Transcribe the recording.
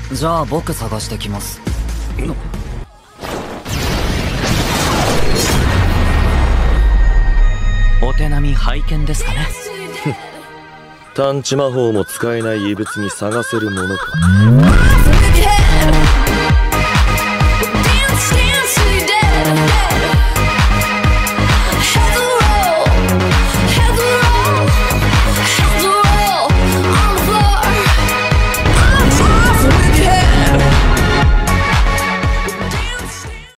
じゃあ僕探してきます。お手並み拝見ですかね。 探知魔法も使えない異物に探せるものか。